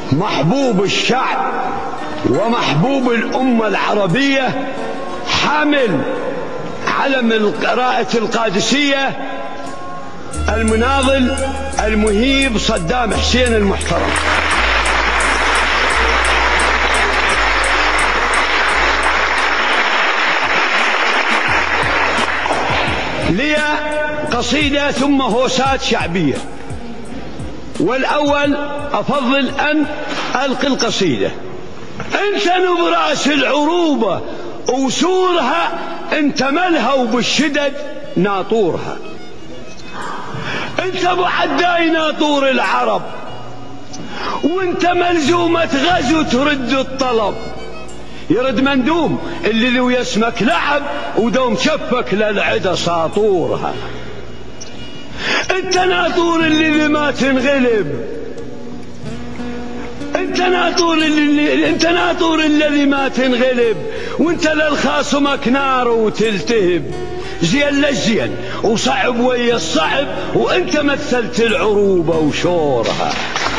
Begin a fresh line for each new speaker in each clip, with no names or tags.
محبوب الشعب ومحبوب الأمة العربية، حامل علم قراءة القادسية، المناضل المهيب صدام حسين المحترم. لي قصيدة ثم هوسات شعبية، والأول أفضل أن ألقي القصيدة. أنت نبراس العروبة وسورها، أنت ملها وبالشدد ناطورها، أنت أبو عداي ناطور العرب، وأنت ملزومة غزو ترد الطلب. يرد مندوم اللي لو يسمك لعب ودوم شفك للعدا ساطورها. انت ناطور اللي ما تنغلب، انت ناطور الذي ما تنغلب، وانت للخاصمك نار وتلتهب. زين للزين وصعب ويا الصعب، وانت مثلت العروبة وشورها.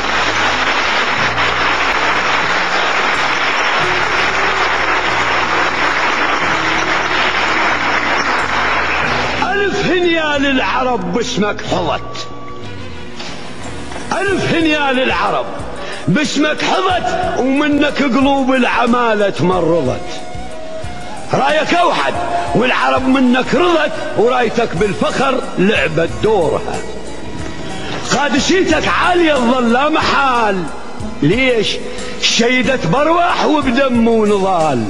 ألف هنيال العرب باسمك حظت، ألف هنيال العرب باسمك حظت، ومنك قلوب العمالة تمرضت. رايك أوحد والعرب منك رضت، ورايتك بالفخر لعبت دورها. قادسيتك عالية الظل لا محال، ليش؟ شيدت برواح وبدم ونضال.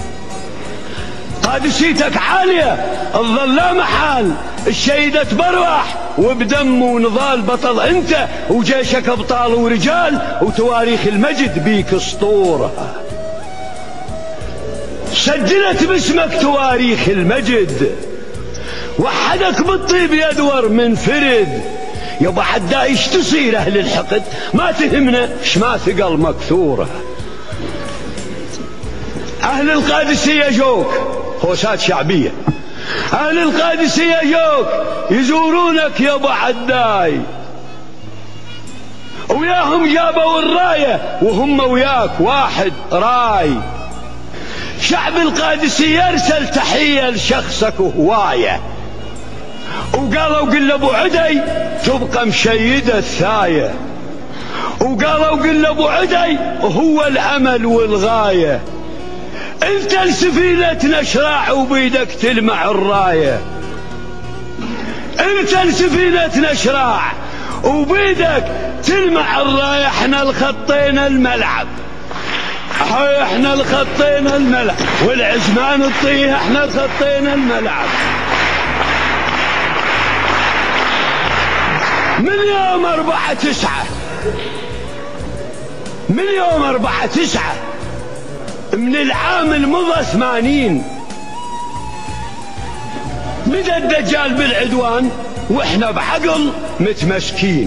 قادسيتك عالية الظل لا محال، الشيدت برواح وبدم ونضال. بطل انت وجيشك ابطال ورجال، وتواريخ المجد بيك اسطورها. سجلت باسمك تواريخ المجد، وحدك بالطيب يدور من فرد. يابا عدا ايش تصير اهل الحقد، ما تهمنا ايش ما ثقل مكثورها. اهل القادسية جوك هوسات شعبية، أهل القادسية جوك يزورونك يا أبو عداي، وياهم جابوا الراية وهم وياك واحد راي. شعب القادسية يرسل تحية لشخصك وهواية، وقالوا قل أبو عدي تبقى مشيدة الثاية، وقالوا قل أبو عدي هو الأمل والغاية. انت لسفينة نشراع وبيدك تلمع الراية، انت لسفينة نشراع وبيدك تلمع الراية. احنا الخطينا الملعب، احنا الخطينا الملعب، والعزمان الطيه احنا الخطينا الملعب. من يوم 4/9، من يوم 4/9 من العام المضى 80، بدا الدجال بالعدوان واحنا بعقل متمسكين.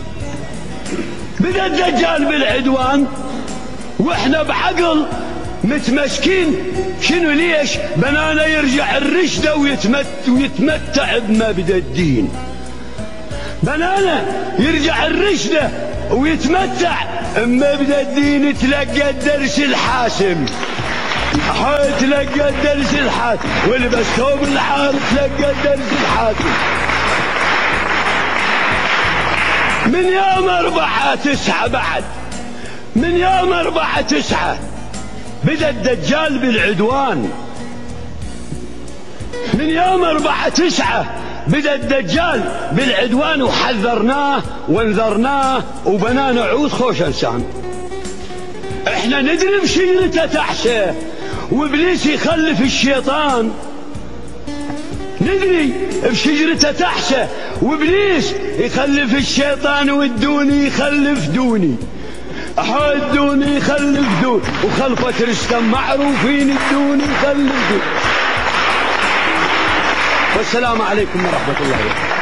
بدا الدجال بالعدوان واحنا بعقل متمسكين. شنو ليش؟ بنانا يرجع الرشدة ويتمتع بمبدأ الدين. بنانا يرجع الرشدة ويتمتع بمبدأ الدين. تلقى الدرس الحاسم، تلقى الدرس الحاسم، ولبس ثوب العار تلقى الدرس الحاسم. من يوم 4/9 بعد، من يوم 4/9 بدأ الدجال بالعدوان. من يوم 4/9 بدأ الدجال بالعدوان، وحذرناه وانذرناه وبنانا عود خوش انسان. احنا ندري بشجرته تحشه وابليس يخلف الشيطان، ندري بشجرته تحشه وابليس يخلف الشيطان، والدوني يخلف دوني، الدوني يخلف دوني، وخلفة رستم معروفين الدوني يخلف دوني. والسلام عليكم ورحمة الله وبركاته.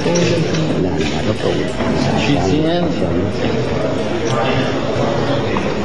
لا لا ما تطول.